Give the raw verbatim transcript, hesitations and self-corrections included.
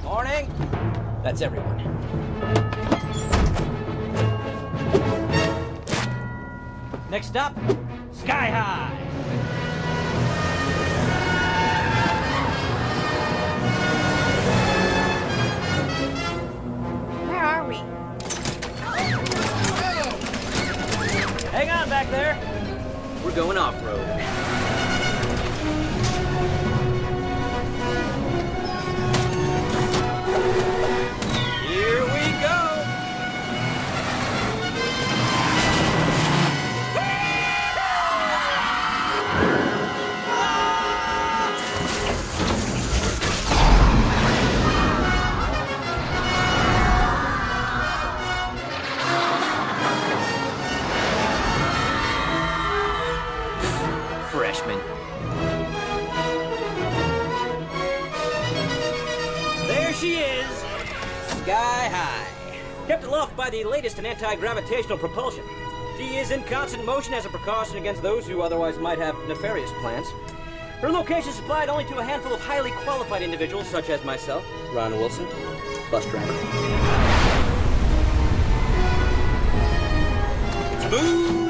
Morning. That's everyone. Next stop, Sky High. Where are we? Hang on back there. We're going off-road. Here we go. Freshman. There she is, Sky High. Kept aloft by the latest in anti-gravitational propulsion. She is in constant motion as a precaution against those who otherwise might have nefarious plans. Her location is supplied only to a handful of highly qualified individuals such as myself, Ron Wilson, bus driver. Smooth